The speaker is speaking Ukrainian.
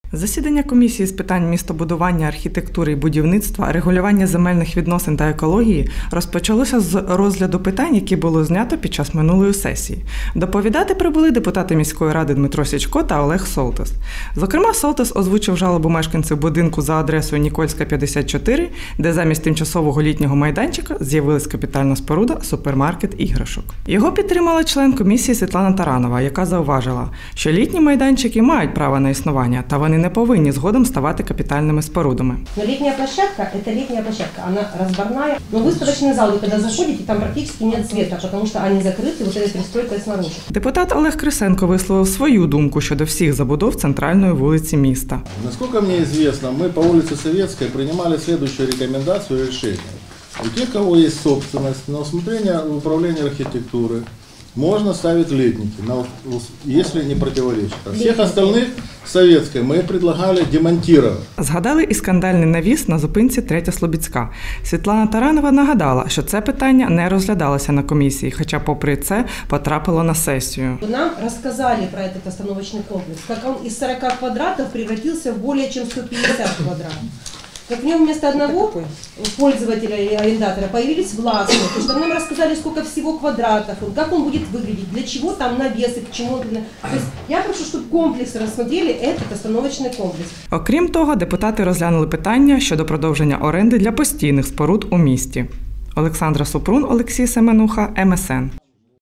Засідання комісії з питань містобудування, архітектури і будівництва, регулювання земельних відносин та екології розпочалося з розгляду питань, які було знято під час минулої сесії. Доповідати прибули депутати міської ради Дмитро Січко та Олег Солтис. Зокрема, Солтис озвучив жалобу мешканців будинку за адресою Нікольська, 54, де замість тимчасового літнього майданчика з'явилась капітальна споруда супермаркет іграшок. Його підтримала член комісії Світлана Таранова, яка зауважила, що літні майданчики мають право на існування, та вони не повинні згодом ставати капітальними спорудами. Но летняя площадка – это летняя площадка, она разборная. Но выставочный зал, вы когда заходите, там практически нет света, потому что они закрыты вот этой пристройкой снаружи. Депутат Олег Крисенко висловив свою думку щодо всіх забудов центральної вулиці міста. Насколько мне известно, мы по улице Советской принимали следующую рекомендацию и решение. У тех, у кого есть собственность, на усмотрение управления архитектуры, можно ставить летники, если не противоречит. А всех остальных Советской мы предлагали демонтировать. Згадали і скандальний навіс на зупинці 3 Слобідська. Світлана Таранова нагадала, що це питання не розглядалося на комісії, хоча попри це потрапило на сесію. Нам рассказали про этот остановочный комплекс, как он из 40 квадратов превратился в более чем 150 квадратов. Как в нем вместо одного пользователя или арендатора появились властные, то что нам рассказали, сколько всего квадратов, как он будет выглядеть, для чего там навесы, к чему. То есть я прошу, чтобы комплекс рассмотрели этот остановочный комплекс. Окрім того, депутати розглянули питання щодо продовження оренди для постійних споруд у місті. Олександра Супрун, Олексій Семенуха, МСН.